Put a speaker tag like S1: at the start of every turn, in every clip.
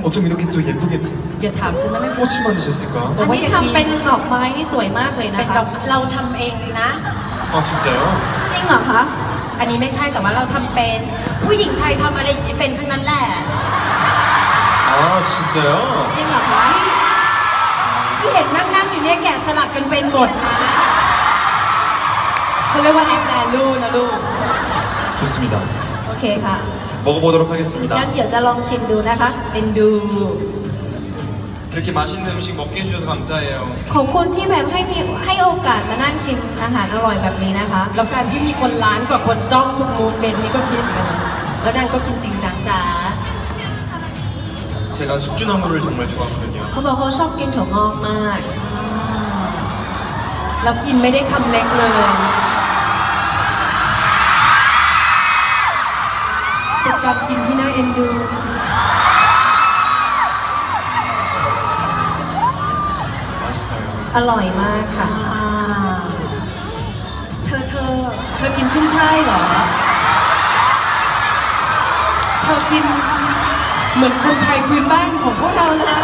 S1: 어쩜 이렇게 또 예쁘게
S2: อย่าถามฉันว่านั่น
S1: 꽃을 만드셨을까?
S3: อันนี้ทำเป็นดอกไม้นี่สวยมากเลย
S2: เป็
S3: นะ
S2: น
S3: คะ
S2: ดอกเราทำเองนะ
S1: 아 진짜요?
S3: จริงเหรอคะ
S2: อันนี้ไม่ใช่แต่ว่าเราทำเป็นผู้หญิงไทยทำอะไรอย่างนี้เป็นทั้งนั้นแหละ
S1: 아 진짜요?
S3: จริงเหรอคะ
S2: ที่เห็นนั่งอยู่เนี่ยแกะสลักกันเป็นหมดนะเขาเรียกว่าแอนแมลูนะลูก
S1: 좋습니다.
S3: โอเคค่ะ
S1: 먹어보도록 하겠습니다.
S3: งั้นเดี๋ยวจะลองชิมดูนะคะ
S2: เอ็นดู
S1: 이렇게 맛있는 음식 먹게 해주셔서 감사해요.
S3: ขอบคุณที่แบบให้โอกาสมานั่งชิมอาหารอร่อยแบบนี้นะคะ
S2: แล้วการที่มีคนล้านกว่าคนจ้องทุกมูฟเมนต์นี้ก็คิดกันแล้วนางก็กินจริงจังจ้า
S1: 제가 숙주나물을 정말 좋아하거든요.
S3: เขาบอกเขาชอบกินถั่วงอกมาก
S2: แล้วกินไม่ได้คำเล็กเลยเป็นการกินที่น่าเอ็นดู
S1: 맛있어요.
S3: อร่อยมากค่ะ
S2: เธอกินขึ้นช่ายเหรอ เธอกินเหมือนคนไทยพื้นบ้านของพวกเราเลย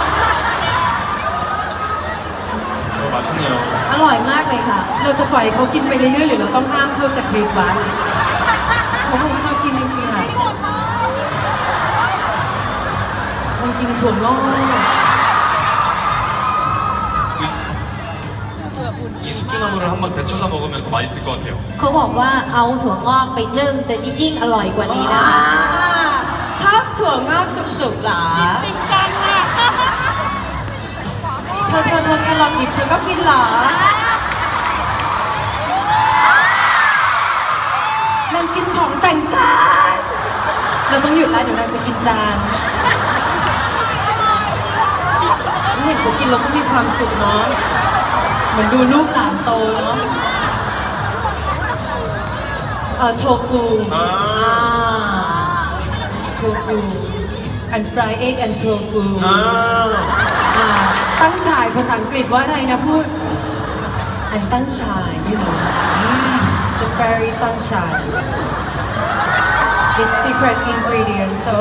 S1: 맛있네요.
S3: อร่อยมากเลยค่ะ
S2: เราจะปล่อยเขากินไปเรื่อยๆหรือเราต้องห้ามเข้าสคริปต์ไว้เขาคงชอบกินจริงๆอ่ะมันกินถั่วงอก
S1: 이 숙주나물을 한번 데쳐서 먹으면 더 맛있을 것 같아요.
S3: เขาบอกว่าเอาถั่วงอกไปนึ่งจะยิ่งอร่อยกว่านี้นะคะ
S2: ชอบถั่วงอกสุกๆหรอจริงจังอ่ะเธอแครอทดิบเธอก็กินเหรอนางกินของแต่งจานเราต้องหยุดแล้วเดี๋ยวนางจะกินจานเห็นเขากินเราก็มีความสุขเนาะเหมือนดูลูกหลานโตเนาะโทฟูโทฟู and fried egg and tofu ตั้งฉายภาษาอังกฤษว่าอะไรนะพูด อันตั้งฉาย you know the very ตั้งฉาย the secret ingredient so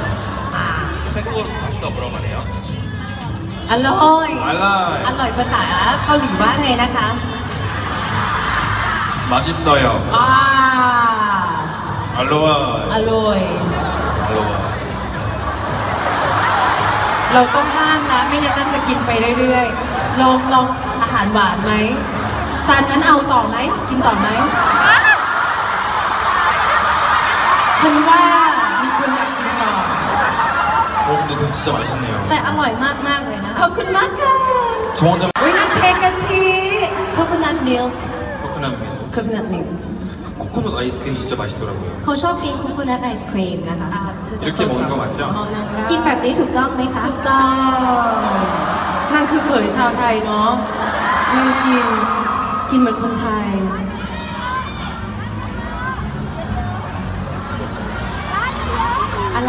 S1: 태국어로 뭐라고 하네요?
S2: อร่อย
S1: 알라이.
S2: อร่อยภาษาเกาหลีว่าไงนะคะ
S1: 맛있어요. 알로하.
S2: อร่อย
S1: 알로하.
S2: เราต้องห้ามแล้วไม่งั้นนั่นจะกินไปเรื่อยๆลองอาหารหวานไหมจานนั้นเอาต่อไหมกินต่อไหมฉันว่ามีคนอยากกินต่อ
S1: 근데 이거 진짜 맛있네요.
S3: แต่อร่อยมากๆเลยนะ
S2: ข
S3: คะ
S2: อบคุณมากค่ะ
S1: 저 혼자
S2: วินาเค้กกะทิโคโคนัทมิลค์
S1: 코코넛 밀.
S2: โคโคนัทมิลค์
S1: 코코넛 아이스크림 진짜 맛있더라고요.
S3: เขาชอบกินโคโคนัทไอศครีมนะคะ
S1: 이렇게 먹는 거 맞죠?
S3: กินแบบนี้ถูกต้องไหมคะ
S2: ถูกต้องนั่นคือเขยชาวไทยเนาะนั่งกินเหมือนคนไทยอะไร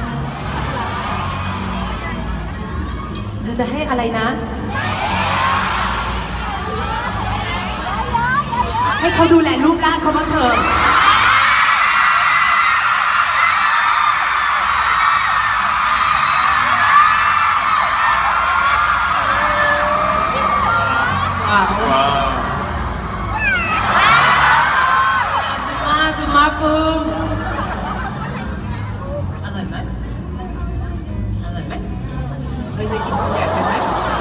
S2: เธอจะให้อะไรนะ ให้เขาดูแลรูปร่างเขาบ้างเถอะว้าว
S1: 와.
S2: จุมาปึ้มอร่อยไหมอร่อยไหมเคยกินของใหญ่ไปไหม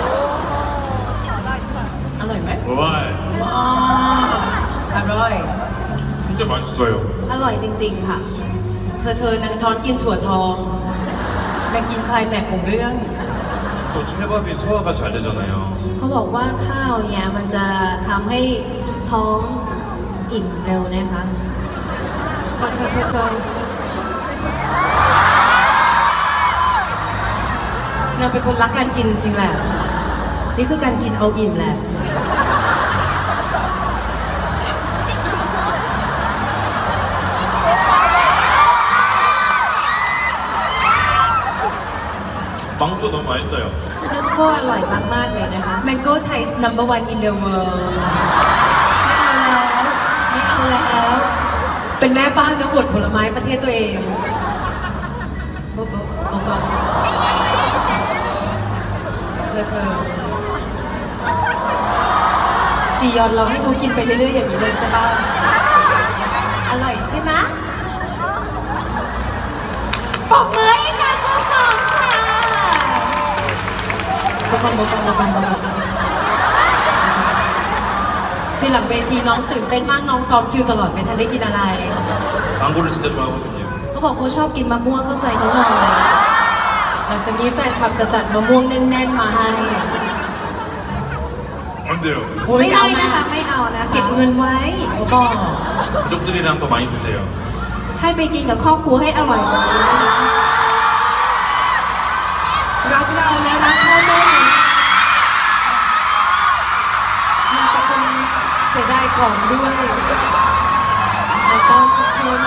S2: อร่อยไหม
S1: 와.
S2: ว้าวอร่อย
S1: 진짜 맛있어요.
S3: อร่อยจริงๆค่ะ
S2: เธอนางช้อนกินถั่วทองนางกินไคลแม็กซ์ของเรื่อง
S1: 또 초밥이 소화가 잘 되잖아요.
S3: เขาบอกว่าข้าวเนี่ยมันจะทำให้ท้องอิ่มเร็วนะคะ
S2: เธอนางเป็นคนรักการกินจริงแหละ นี่คือการกินเอาอิ่มแหละ
S1: 빵도 너무 맛있어요.
S3: แล้วก็อร่อยมากๆเลยนะคะ
S2: Mango Thai is number one in the world ไม่เอาแล้ว เป็นแม่บ้านแล้วอวดผลไม้ประเทศตัวเองโอ้โหจียอนเราให้เขากินไปเรื่อยๆอย่างนี้เลยใช่ป่ะอร่อยใช่ไหมปรบมือให้ค่ะโบกอมค่ะโบกอมคือหลังเวทีน้องตื่นเต้นมากน้องซ้อมคิวตลอดไม่ทันได้กินอะไร
S1: 망고를 진짜 좋아하거든요.
S3: เขาบอกเขาชอบกินมะม่วงเข้าใจเขาหน่อย
S2: หลังจากนี้แฟนคลับจะจัดมะม่วงแน่นๆมาให้
S1: 안 돼요.
S2: โอ้ย
S3: ไม่ได้
S2: เอา
S3: นะคะไม่เอานะคะ
S2: เก็บเงินไว้เขาบอก
S1: 가족들이랑 더 많이 드세요.
S3: ให้ไปกินกับครอบครัวให้อร่อยกว่านี้นะคะ
S2: รักเราแล้วรักพ่อแม่มันจะคงเสียดายของด้วยแล้วก็คุณ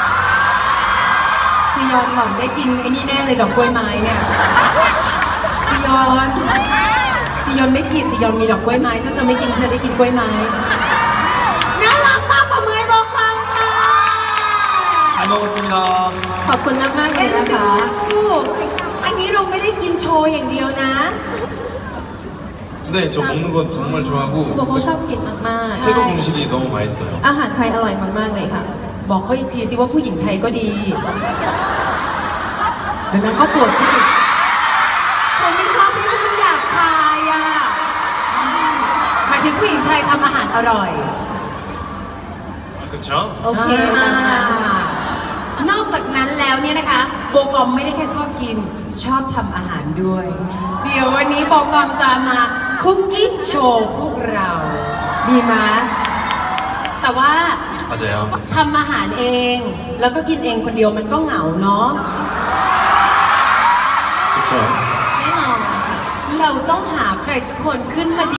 S2: จียอนหล่อนได้กินไอ้นี่แน่เลยดอกกล้วยไม้เนี่ยจียอนไม่ผิดจียอนมีดอกกล้วยไม้ถ้าเธอไม่กินเธอได้กินกล้วยไม้น่ารักมากปรบมือให้โบกอมค่ะ
S1: 잘 먹었습니다.
S3: ขอบคุณมากๆเลยนะคะ
S2: อันนี้เราไม่ได้กินโชว์อย่างเดียวนะ
S1: 네, 저 먹는 거 정말
S3: เขาบอก
S1: 좋아하고
S3: เขาชอบกินมาก
S1: 태국 음식이 너무 맛있어요.
S3: ๆ อาหารไทยอร่อยมากๆเลยค่ะ
S2: บอกเขาอีกทีสิว่าผู้หญิงไทยก็ดีเดี๋ยวนั้นก็โกรธฉันอีกคนไม่ชอบที่พูดหยาบคายอ่ะหมายถึงผู้หญิงไทยทำอาหารอร่อย
S1: 아, 그쵸?
S3: โอเคนะคะ
S2: นอกจากนั้นแล้วเนี่ยนะคะ โบกอมไม่ได้แค่ชอบกิน ชอบทำอาหารด้วย เดี๋ยววันนี้โบกอมจะมาคุกกิ้งโชว์พวกเรา ดีไหมแต่ว่า
S1: 맞아요.
S2: ทำอาหารเอง แล้วก็กินเองคนเดียวมันก็เหงาเนาะ
S1: 그쵸?
S3: แน่นอนค่ะ
S2: เราต้องหาใครสักคนขึ้นมา